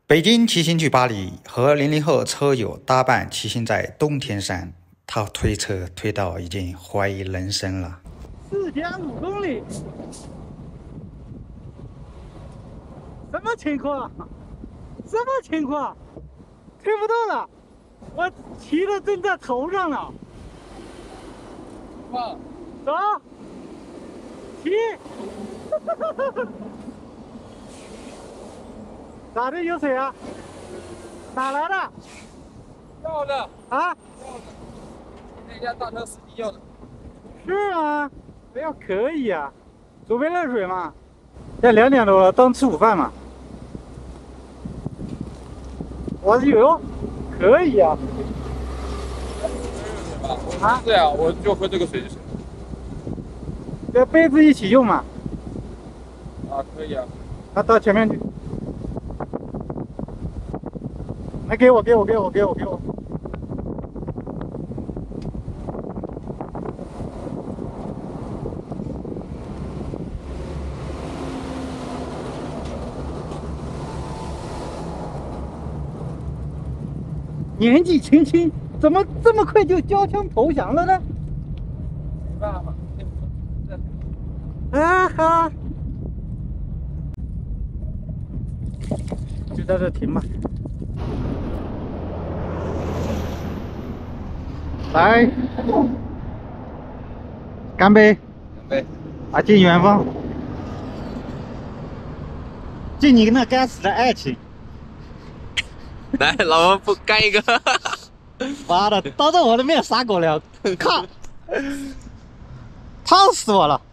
北京骑行去巴黎，和00后车友搭伴骑行在冬天山，他推车推到已经怀疑人生了。 4.5公里，什么情况？什么情况？推不动了，我骑的正在头上呢。走，骑。哪里有水啊？哪来的？ 要的啊？ 那家大车司机要的。 是吗？哎呀，可以啊，准备热水嘛。现在2点多了，刚吃午饭嘛。我是有，可以啊。 啊？对啊，我就喝这个水就行了。 这杯子一起用嘛。 啊，可以啊。 那到前面去。来，给我。年纪轻轻，怎么这么快就交枪投降了呢？ 没办法， 啊哈，就在这停吧。来，干杯！ 干杯！ 啊，敬远方，敬你那该死的爱情！ 来，老王不干一个！ 妈的，当着我的面撒狗粮，靠！烫死我了！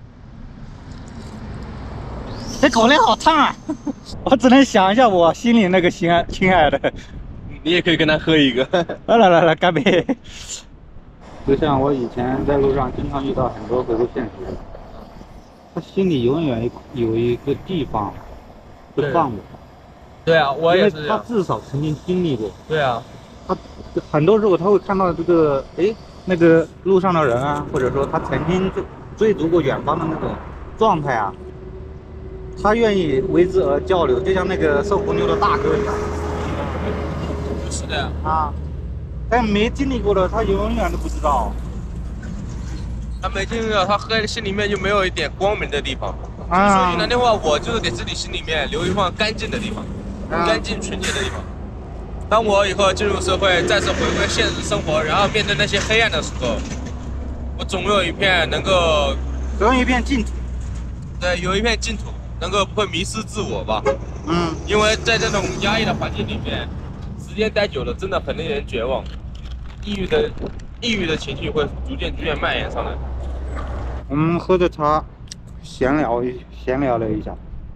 这狗粮好烫啊！我只能想一下我心里那个亲爱的。 你也可以跟他喝一个。 来，干杯！ 就像我以前在路上经常遇到很多回归现实的，他心里永远有一个地方不放我。 对啊，我也是。 因为他至少曾经经历过。 对啊， 他很多时候他会看到这个，那个路上的人啊，或者说他曾经追逐过远方的那种状态啊，他愿意为之而交流，就像那个瘦红牛的大哥一样。 是的啊，但没经历过的，他永远都不知道。 他没经历过，他心里面就没有一点光明的地方。 啊， 说句难听话，我就是给自己心里面留一方干净的地方，干净纯洁的地方。当我以后进入社会，再次回归现实生活，然后面对那些黑暗的时候，我总有一片净土。 对，有一片净土，能够不会迷失自我吧。因为在这种压抑的环境里面，时间待久了，真的很令人绝望，抑郁的情绪会逐渐蔓延上来。 我们喝着茶，闲聊了一下，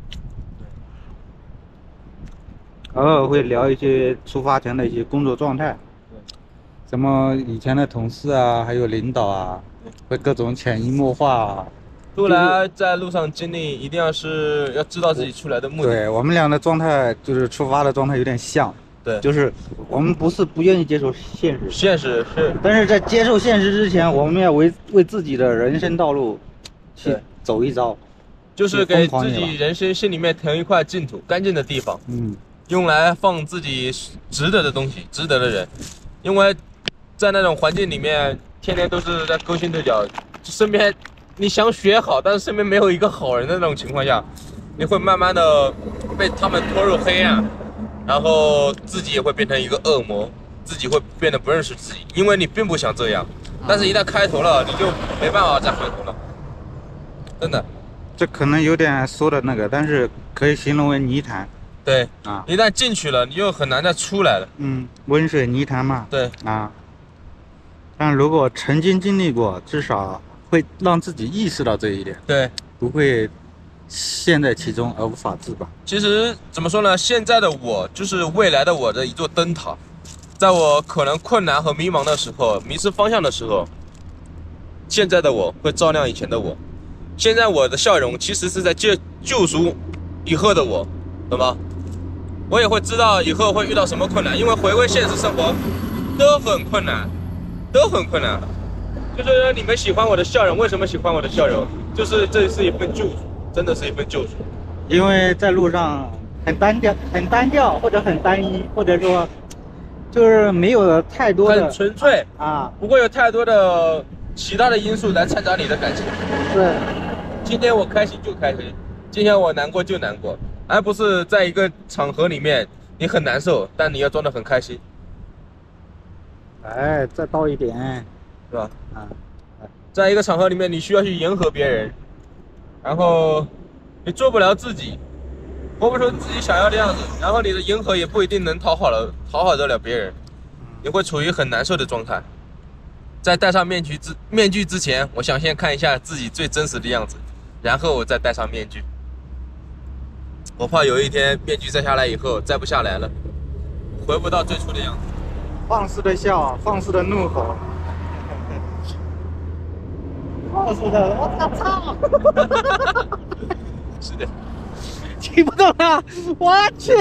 偶尔会聊一些出发前的一些工作状态，什么以前的同事啊，还有领导啊，会各种潜移默化啊。 出来在路上经历，一定要知道自己出来的目的。 对，我们俩的状态就是出发的状态有点像。 对， 就是我们不是不愿意接受现实， 现实是， 但是在接受现实之前，我们要为自己的人生道路去走一遭， 就是给自己人生心里面腾一块净土，干净的地方，用来放自己值得的东西，值得的人。因为在那种环境里面，天天都是在勾心斗角，身边你想学好，但是身边没有一个好人的那种情况下，你会慢慢的被他们拖入黑暗。然后自己也会变成一个恶魔，自己会变得不认识自己，因为你并不想这样，但是一旦开头了，你就没办法再回头了，真的。 这可能有点说的那个，但是可以形容为泥潭。 对啊，一旦进去了，你就很难再出来了。 温水泥潭嘛。 对啊，但如果曾经经历过，至少会让自己意识到这一点。 对， 不会陷在其中而无法自拔。 其实怎么说呢？现在的我就是未来的我的一座灯塔，在我可能困难和迷茫的时候，迷失方向的时候，现在的我会照亮以前的我。现在我的笑容其实是在救赎以后的我，懂吗？我也会知道以后会遇到什么困难，因为回归现实生活都很困难，就是你们喜欢我的笑容，为什么喜欢我的笑容？就是这是一份救赎。真的是一份救赎， 因为在路上单调或者很单一，或者说就是没有太多的很纯粹啊， 不会有太多的其他的因素来掺杂你的感情。 对， 今天我开心就开心，今天我难过就难过，而不是在一个场合里面你很难受，但你要装得很开心。 哎，再倒一点， 是吧？ 啊， 在一个场合里面，你需要去迎合别人，然后你做不了自己，活不出自己想要的样子，然后你的迎合也不一定能讨好得了别人，你会处于很难受的状态。在戴上面具之前，我想先看一下自己最真实的样子，然后我再戴上面具。我怕有一天面具摘下来以后摘不下来了，回不到最初的样子。 放肆的笑，放肆的怒吼，放肆的我操！ 是的， 听不懂了，我去，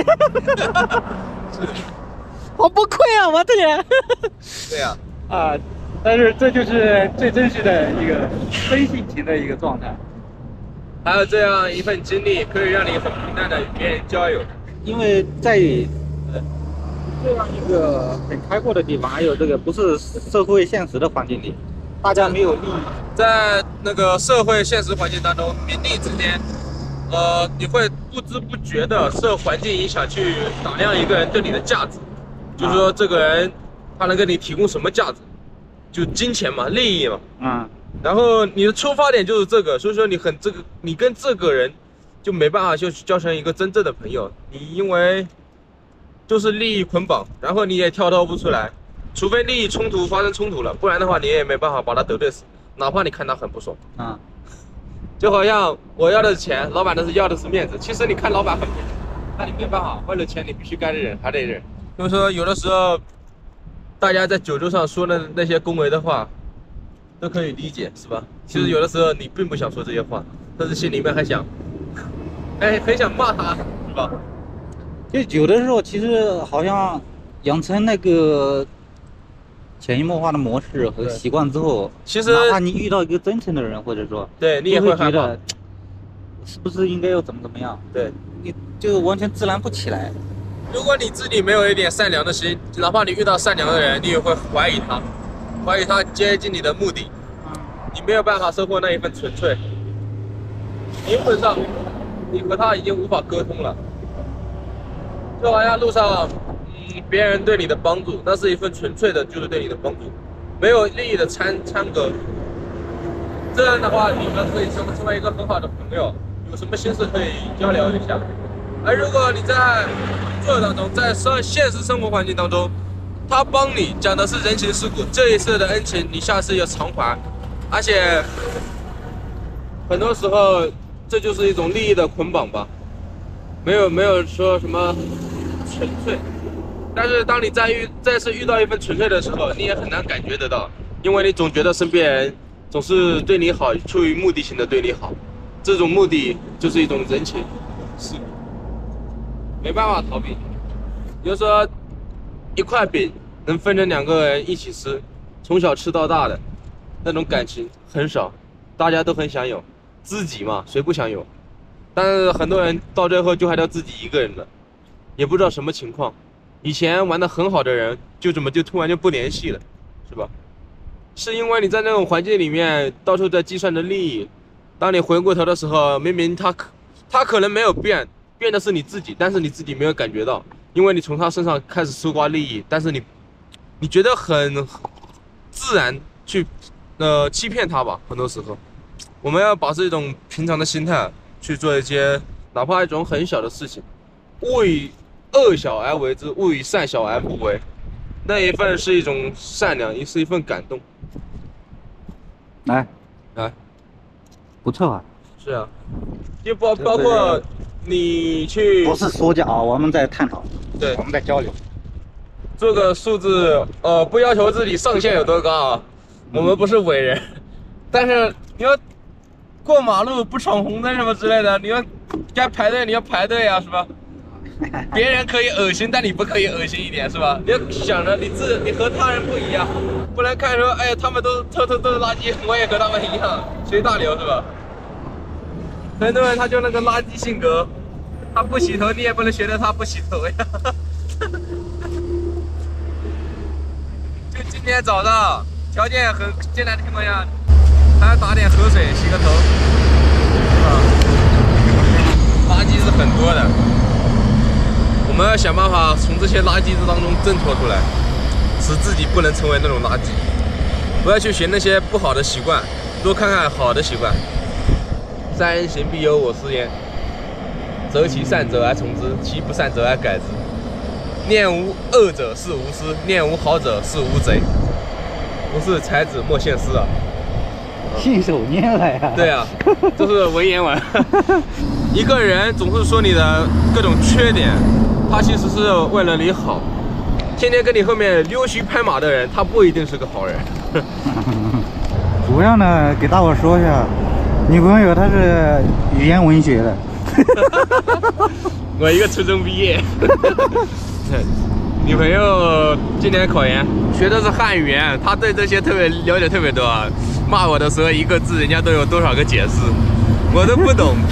好崩溃啊！我的天。 对呀。 啊，但是这就是最真实的一个真性情的一个状态。 还有这样一份经历，可以让你很平淡的与别人交友。 因为在这样一个很开阔的地方，还有这个不是社会现实的环境里，大家没有利益， 在那个社会现实环境当中，名利之间，你会不知不觉的受环境影响去打量一个人对你的价值，就是说这个人他能给你提供什么价值，就金钱嘛，利益嘛，然后你的出发点就是这个，所以说你跟这个人就没办法就交成一个真正的朋友，你因为就是利益捆绑，然后你也跳脱不出来，除非利益发生冲突了，不然的话你也没办法把他得罪死，哪怕你看他很不爽啊。就好像我要的是钱，老板要的是面子，其实你看老板很不爽，那你没办法，为了钱你必须该忍还得忍。就是说有的时候大家在酒桌上说的那些恭维的话都可以理解，是吧？其实有的时候你并不想说这些话，但是心里面还想很想骂他，是吧？ 就有的时候，其实好像养成那个潜移默化的模式和习惯之后， 其实哪怕你遇到一个真诚的人，或者说对你也会觉得是不是应该要怎么样？ 对， 你就完全自然不起来。 如果你自己没有一点善良的心，哪怕你遇到善良的人，你也会怀疑他接近你的目的，你没有办法收获那一份纯粹。灵魂上，你和他已经无法沟通了。就好像路上，别人对你的帮助，那是一份纯粹的，就是对你的帮助，没有利益的掺割。这样的话，你们可以成为一个很好的朋友，有什么心事可以交流一下。而如果你在工作当中，在现实生活环境当中，他帮你讲的是人情世故，这一次的恩情你下次要偿还，而且很多时候这就是一种利益的捆绑吧，没有说什么纯粹。但是当你再次遇到一份纯粹的时候，你也很难感觉得到，因为你总觉得身边人总是对你好，出于目的性的对你好，这种目的就是一种人情世故，没办法逃避。比如说一块饼能分成2个人一起吃，从小吃到大的那种感情很少，大家都很想有，知己嘛，谁不想有？但是很多人到最后就还到自己一个人了，也不知道什么情况。以前玩得很好的人，就突然就不联系了，是吧？是因为你在那种环境里面到处在计算着利益，当你回过头的时候，明明他可能没有变的是你自己，但是你自己没有感觉到，因为你从他身上开始搜刮利益，但是你觉得很自然去欺骗他吧。很多时候我们要保持一种平常的心态去做一些哪怕一种很小的事情，勿以恶小而为之，勿以善小而不为，那一份是一种善良，也是一份感动。 来，不错啊。是啊，就包括你去， 不是说教啊，我们在探讨， 对， 我们在交流。 这个数字，不要求自己上限有多高啊，我们不是伟人，但是你要过马路不闯红灯什么之类的，你要该排队你要排队啊，是吧？别人可以恶心，但你不可以恶心一点，是吧？你要想着你和他人不一样，不能看说，哎，他们都偷是垃圾，我也和他们一样，随大流，是吧？很多人他就那个垃圾性格， 他不洗头，你也不能学着他不洗头呀。就今天早上条件很艰难的情况下，还要打点河水洗个头，垃圾是很多的，我们要想办法从这些垃圾当中挣脱出来，使自己不能成为那种垃圾，不要去学那些不好的习惯，多看看好的习惯。三人行必有我师焉，择其善者而从之，其不善者而改之。念无恶者是无师，念无好者是无贼。不是才子莫羡师啊， 信手拈来啊。 对啊，这是文言文。一个人总是说你的各种缺点，他其实是为了你好。天天跟你后面溜须拍马的人，他不一定是个好人。 主要呢，给大伙说一下，女朋友她是语言文学的。 我一个初中毕业。女朋友今年考研，学的是汉语言，她对这些了解特别多。骂我的时候一个字，人家都有多少个解释，我都不懂。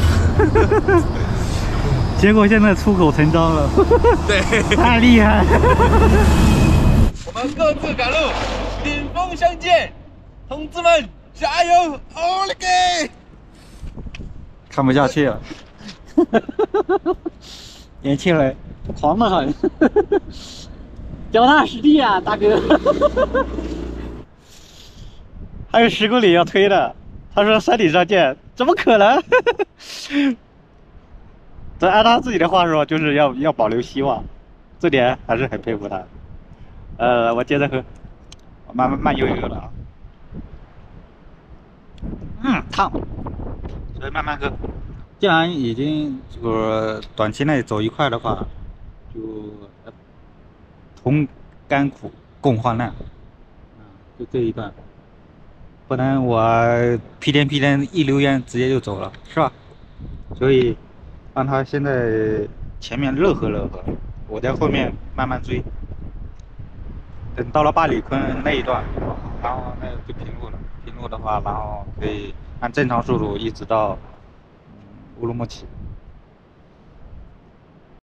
结果现在出口成章了。 对， 太厉害。 我们各自赶路，顶峰相见，同志们加油！奥利给！ 看不下去了。年轻人狂得很。脚踏实地啊，大哥！还有10公里要推的，他说山顶上见，怎么可能？这按他自己的话说，就是要保留希望，这点还是很佩服他。我接着喝，我慢悠悠的啊。烫，所以慢慢喝。既然已经这个短期内走一块的话，就同甘苦共患难，就这一段，不然我屁颠一溜烟直接就走了，是吧？所以让他现在前面乐呵，我在后面慢慢追，等到了八里坤那一段，然后那就平路了。平路的话，然后可以按正常速度一直到乌鲁木齐。